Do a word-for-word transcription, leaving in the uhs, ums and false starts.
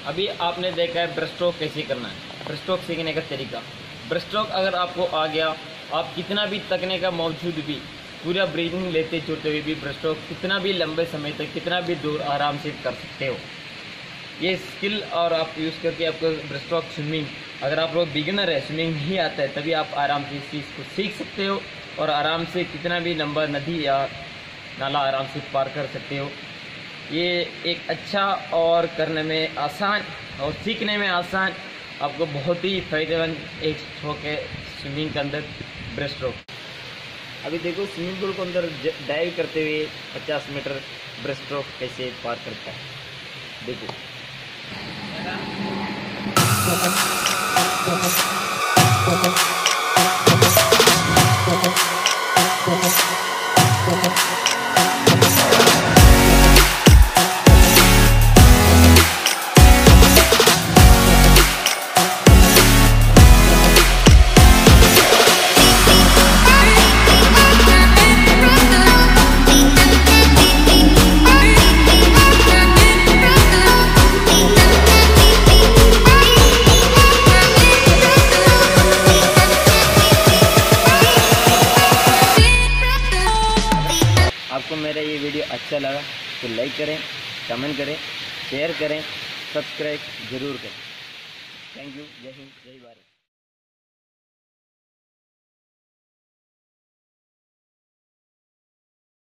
अभी आपने देखा है ब्रेस्ट स्ट्रोक कैसे करना है, ब्रेस्ट स्ट्रोक सीखने का तरीका। ब्रेस्ट स्ट्रोक अगर आपको आ गया, आप कितना भी तकने का बावजूद भी, पूरा ब्रीदिंग लेते छोड़ते हुए भी ब्रेस्ट स्ट्रोक कितना भी लंबे समय तक, कितना भी दूर आराम से कर सकते हो। ये स्किल और आप यूज़ करके आपको ब्रेस्ट स्ट्रोक स्विमिंग, अगर आप लोग बिगिनर है, स्विमिंग नहीं आता है, तभी आप आराम से इस चीज़ को सीख सकते हो और आराम से कितना भी लंबा नदी या नाला आराम से पार कर सकते हो। ये एक अच्छा और करने में आसान और सीखने में आसान, आपको बहुत ही फायदेमंद एक स्ट्रोक है स्विमिंग के अंदर, ब्रेस्ट स्ट्रोक। अभी देखो स्विमिंग पूल के अंदर डाइव करते हुए पचास मीटर ब्रेस्ट स्ट्रोक कैसे पार करता है, देखो। आपको मेरा ये वीडियो अच्छा लगा तो लाइक करें, कमेंट करें, शेयर करें, सब्सक्राइब जरूर करें। Thank you. जय हिंद, जय भारत।